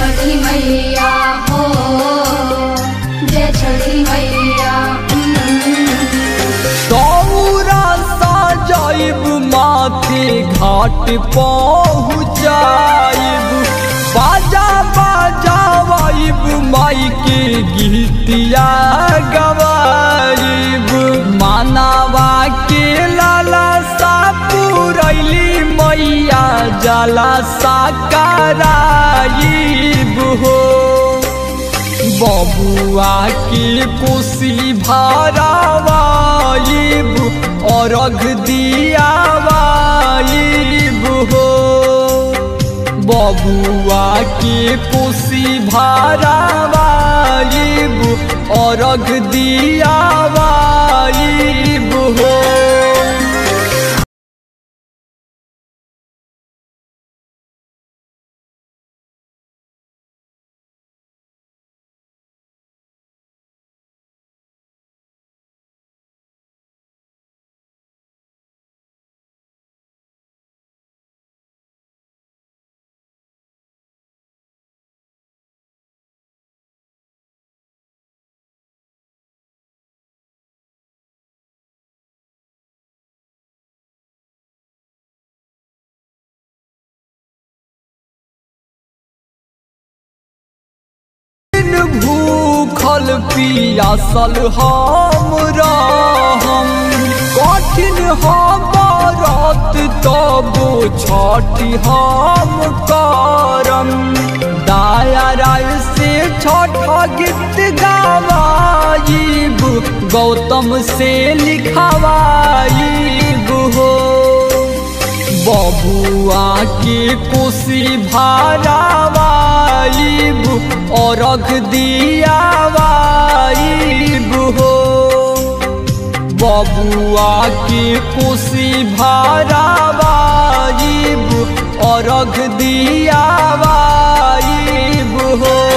छठी मैया हो, जय छठी मैया। दौरा सजाइब माथे घाट पहुँचाइब, बाजा बजावाइब माई के गीतिया गवाइब। मानवा के लाला सा पुरैली मैया जाला सा कराइब हो। बबुआ के कोसी भरावाइब अर्घ दियावाइब हो। बबुआ के कोसी भरावाइब अर्घ दियावाइब हो। भूखल पियासल हम रहम, कठिन हम व्रत तबो छठी हम करम। दाया राय से छठ गीत गावाइब, गौतम से लिखवाइब हो। बबुआ के कोसी भरावाइब अर्घ दियावाइब हो। बबुआ के कोसी भरावाइब अर्घ दियावाइब हो।